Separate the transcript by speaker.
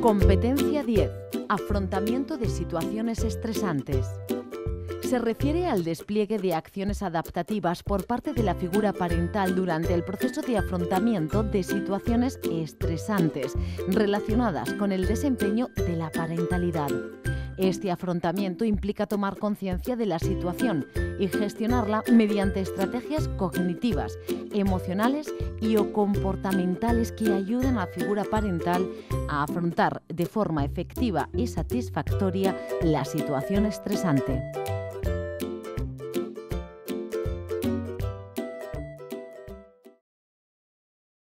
Speaker 1: Competencia 10. Afrontamiento de situaciones estresantes. Se refiere al despliegue de acciones adaptativas por parte de la figura parental durante el proceso de afrontamiento de situaciones estresantes relacionadas con el desempeño de la parentalidad. Este afrontamiento implica tomar conciencia de la situación y gestionarla mediante estrategias cognitivas, emocionales y o comportamentales que ayuden a la figura parental a afrontar de forma efectiva y satisfactoria la situación estresante.